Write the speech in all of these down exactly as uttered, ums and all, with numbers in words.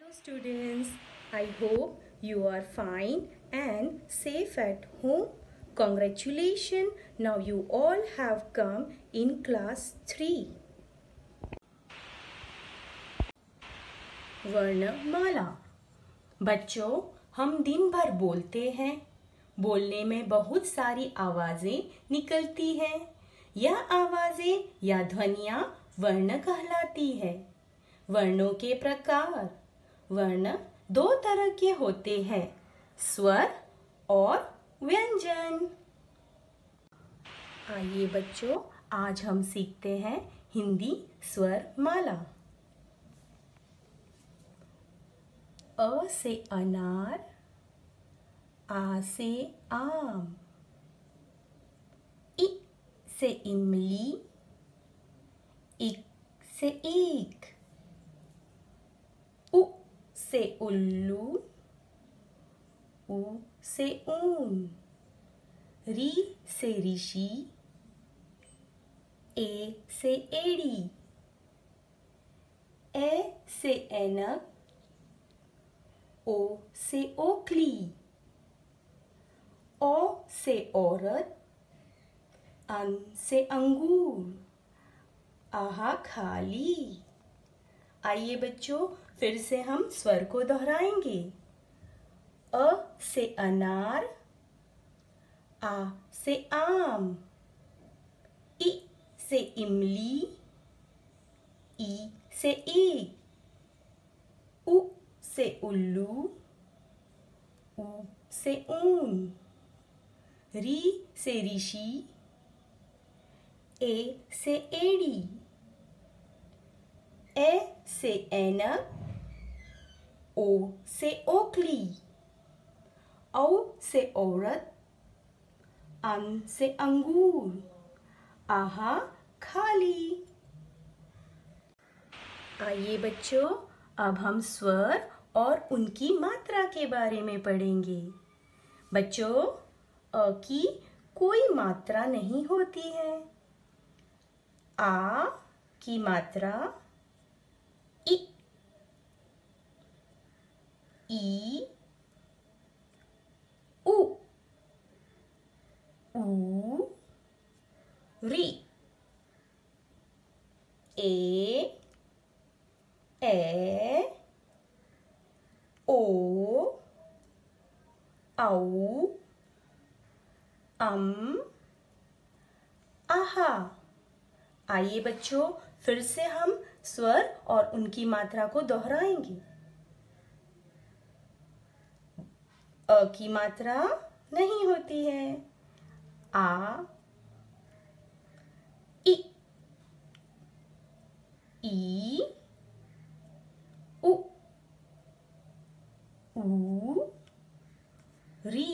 Hello students, I hope you are fine and safe at home. Congratulations, now you all have come in class three. वर्णमाला। बच्चों, हम दिन भर बोलते हैं। बोलने में बहुत सारी आवाजें निकलती हैं। यह आवाजें या ध्वनियाँ वर्ण कहलाती है। वर्णों के प्रकार। वर्ण दो तरह के होते हैं, स्वर और व्यंजन। आइए बच्चों, आज हम सीखते हैं हिंदी स्वर माला। अ से अनार, आ से आम, इ से इमली, इक से ईख, उ से उल्लू, ऊ से ऊन, री से ऋषि, ए से एड़ी, ए से ऐनक, ओ से ओखली, ओ से औरत, अन से अंगूर, आहा खाली। आइए बच्चों, फिर से हम स्वर को दोहराएंगे। अ से अनार, आ से आम, इ से इमली, ई से ईख, उ से उल्लू, ऊ से ऊन, री से ऋषि, ए से एड़ी, ए से ऐनक, ओ से ओखली, औ से औरत, अन से अंगूर, आहा खाली। आइए बच्चों, अब हम स्वर और उनकी मात्रा के बारे में पढ़ेंगे। बच्चों, अ की कोई मात्रा नहीं होती है। आ की मात्रा इ, ई, उ, ऊ, री, ए, ए, ओ, औ, अम, आहा। आइए बच्चों, फिर से हम स्वर और उनकी मात्रा को दोहराएंगे। अ की मात्रा नहीं होती है। आ, इ, ई, उ, ऊ, री,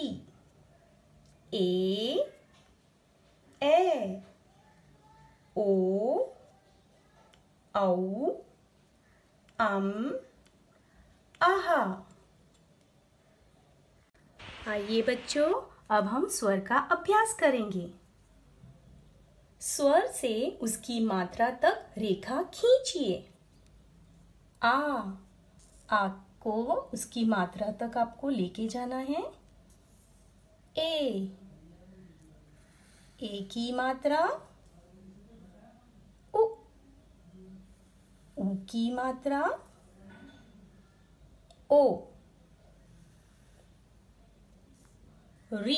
ए, ए, ओ, औ, अम, आहा। आइए बच्चों, अब हम स्वर का अभ्यास करेंगे। स्वर से उसकी मात्रा तक रेखा खींचिए। आ, आ को उसकी मात्रा तक आपको लेके जाना है। ए, ए की मात्रा, उ, ऊ की मात्रा, ओ, री।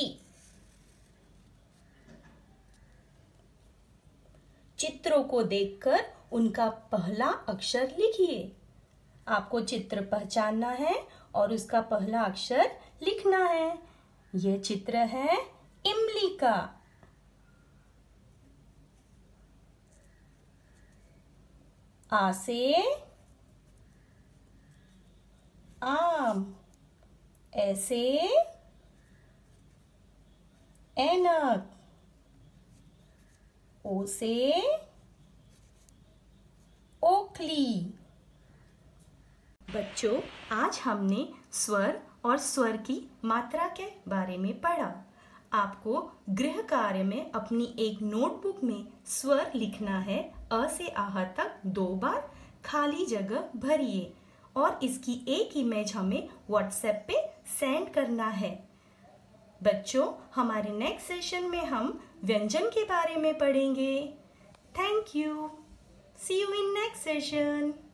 चित्रों को देखकर उनका पहला अक्षर लिखिए। आपको चित्र पहचानना है और उसका पहला अक्षर लिखना है। यह चित्र है इमली का। आ से आम, ऐसे ऐनक, ओ से ओखली। बच्चों, आज हमने स्वर और स्वर की मात्रा के बारे में पढ़ा। आपको गृह कार्य में अपनी एक नोटबुक में स्वर लिखना है। अ से आह तक दो बार खाली जगह भरिए और इसकी एक इमेज हमें व्हाट्सएप पे सेंड करना है। बच्चों, हमारे नेक्स्ट सेशन में हम व्यंजन के बारे में पढ़ेंगे। Thank you. See you in next session.